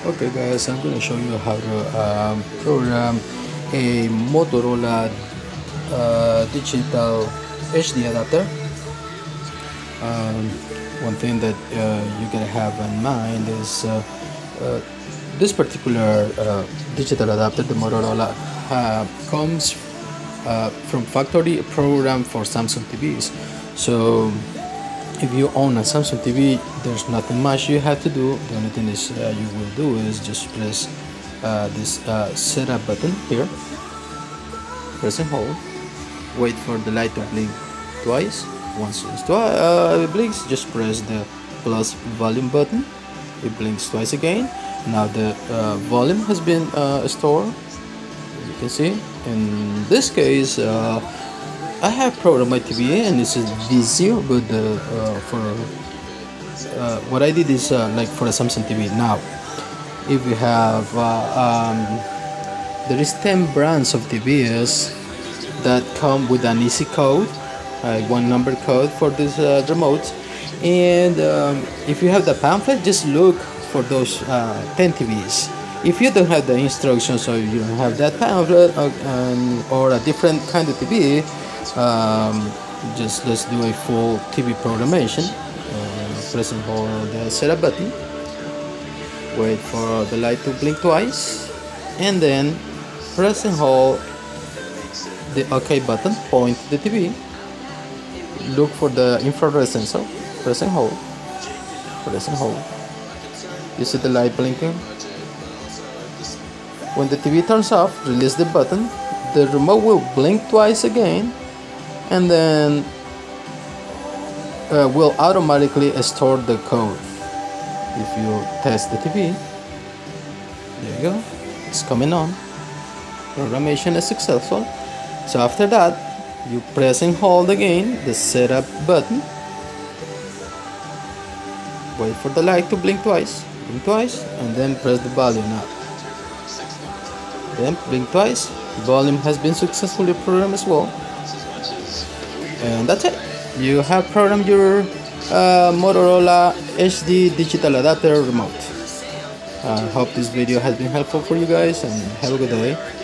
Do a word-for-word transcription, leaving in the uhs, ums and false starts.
Okay guys, I'm going to show you how to um, program a Motorola uh, Digital H D Adapter. Um, one thing that uh, you gotta have in mind is uh, uh, this particular uh, digital adapter, the Motorola, uh, comes uh, from factory program for Samsung T Vs. So if you own a Samsung T V, there's nothing much you have to do. The only thing is uh, you will do is just press uh, this uh, setup button here, press and hold, wait for the light to blink twice. Once it uh, blinks, just press the plus volume button. It blinks twice again. Now the uh, volume has been uh, stored, as you can see. In this case, uh, I have programmed my T V and this is V zero, but uh, uh, for uh, what I did is uh, like for a Samsung T V. Now, if you have, uh, um, there is ten brands of T Vs that come with an easy code, uh, one number code for this uh, remote, and um, if you have the pamphlet, just look for those uh, ten T Vs. If you don't have the instructions or you don't have that pamphlet or, um, or a different kind of T V, um, just let's do a full T V programmation. Uh, press and hold the setup button, wait for the light to blink twice, and then press and hold the OK button, point to the T V, look for the infrared sensor, press and hold, press and hold. You see the light blinking? When the T V turns off, release the button, the remote will blink twice again, and then uh, will automatically store the code. If you test the T V, there you go, it's coming on. Programmation is successful. So after that, you press and hold again the setup button, wait for the light to blink twice, blink twice, and then press the volume up. Then blink twice, volume has been successfully programmed as well. And that's it. You have programmed your uh, Motorola H D Digital Adapter remote. I uh, hope this video has been helpful for you guys and have a good day.